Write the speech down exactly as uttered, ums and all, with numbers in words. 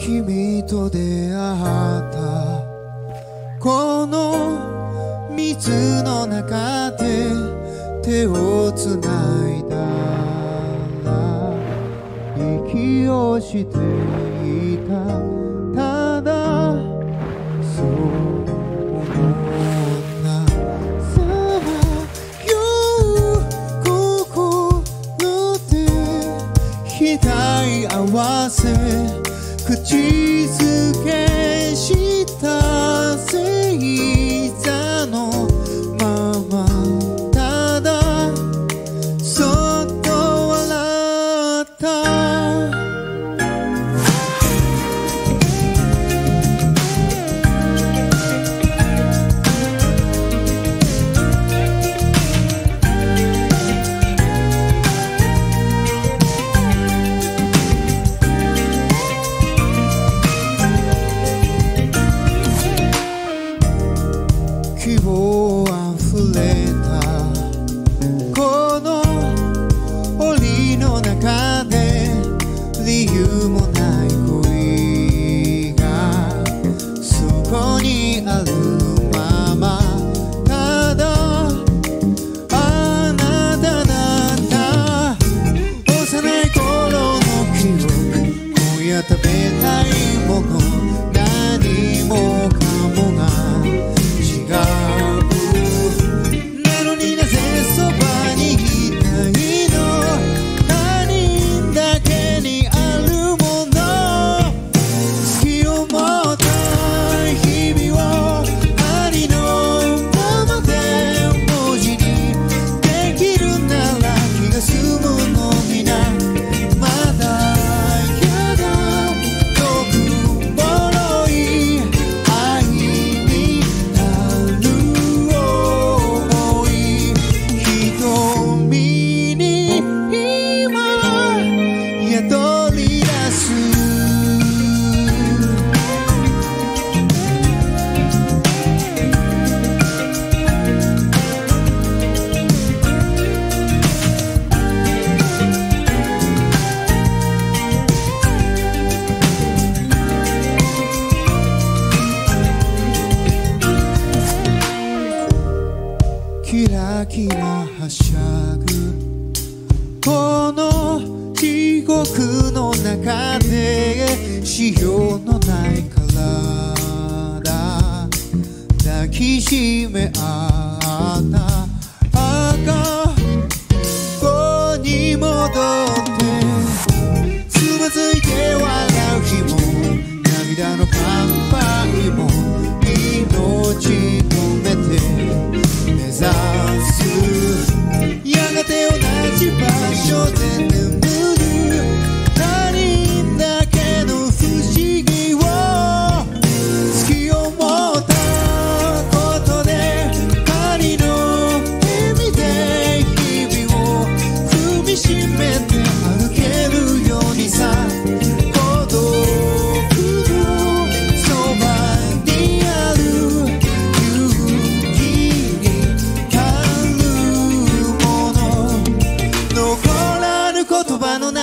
君と出会ったこの水の中で手をつないだら息をしていたただそう思ったさまよう心で額合わせ口づけした星座のままただそっと笑った希望あふれたこの檻の中で理由もない恋がそこにあるままただあなただった幼い頃の記憶今夜食べたいもの何もかもがキラキラはしゃぐこの地獄の中で潮のない体抱きしめ合った赤子に戻ってつまずいて笑う日も涙の乾杯も命止めて目指すやがて同じ場所で眠る他人だけの不思議を突き思ったことで針の指で日々を踏みしめて歩けるようにさ孤独のそばにある言葉の